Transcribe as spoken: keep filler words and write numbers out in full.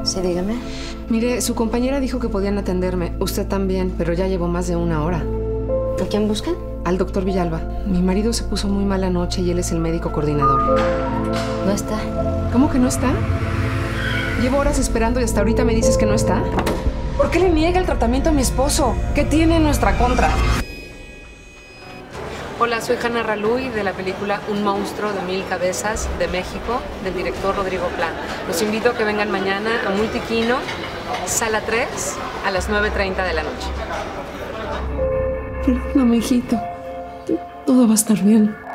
Sí, dígame. Mire, su compañera dijo que podían atenderme. Usted también, pero ya llevo más de una hora. ¿A quién buscan? Al doctor Villalba. Mi marido se puso muy mal anoche y él es el médico coordinador. No está. ¿Cómo que no está? Llevo horas esperando y hasta ahorita me dices que no está. ¿Por qué le niega el tratamiento a mi esposo? ¿Qué tiene en nuestra contra? Hola, soy Hanna Raluy de la película Un monstruo de mil cabezas de México, del director Rodrigo Plan. Los invito a que vengan mañana a Multiquino, sala tres, a las nueve treinta de la noche. Perdóname, hijito. Todo va a estar bien.